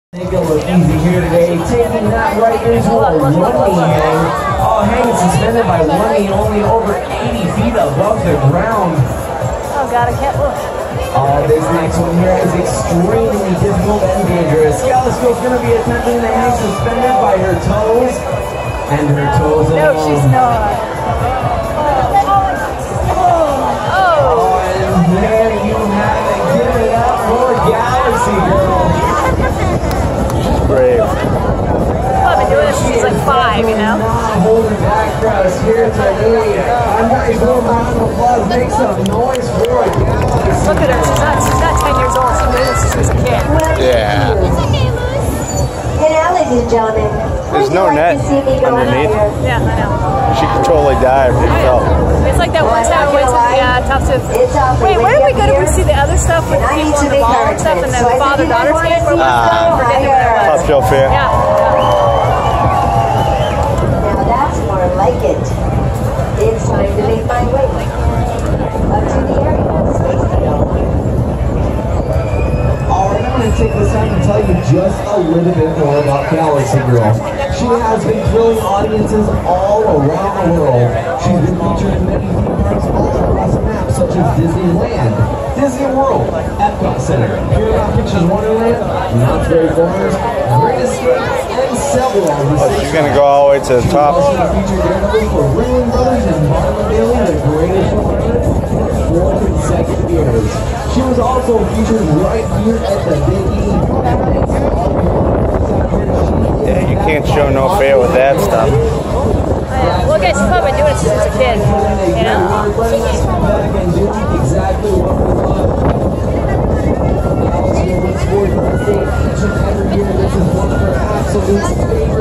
Make it look easy here today, taking that right into a one-knee hang. Oh, hanging suspended by one knee only over 80 feet above the ground. Oh God, I can't look. Oh, this next one here is extremely difficult and dangerous. Scalisco's going to be attempting to hang suspended by her toes. And her toes alone. No, she's not. Oh, and there you have it. Give it up for Galaxy Girl. Brave. Well, I've been doing this since like 5, you know? Holding back for us here today. I'm going to go round of applause. Make some noise for Galaxy. Look at her. She's not 10 years old. She knew this since she was a kid. Yeah. And now, ladies and gentlemen, there's no net underneath. Yeah, I know. She could totally dive. It's like that one time we went to the Top Tiff. Wait, where did we go to see the other stuff with the people on the ball and stuff and the father-daughter team? Where was that? I forget what it was. Top Shelf Fair. Yeah. Now that's more like it. It's time to make my way up to the area. Alright, I'm going to take this time to tell you just a little bit more about Galaxy Girl. She has been thrilling audiences all around the world. She's been featured in many theme parks all across the map, such as Disneyland, Disney World, Epcot Center, Paramount Pictures Wonderland, Knott's Berry Farm, Great Escape, and several others. Oh, she's going to go all the way to the top. She also featured daredevils for Ringling Brothers and Marlon Bailey, The Greatest Showman, for 4 consecutive years. She was also featured right here at the Big E. Yeah, you can't show no fear with that stuff. Well, I guess she's probably been doing it since a kid, you know? Exactly what we love. Galaxy looks forward to each and every year. This is one of her absolute favorites.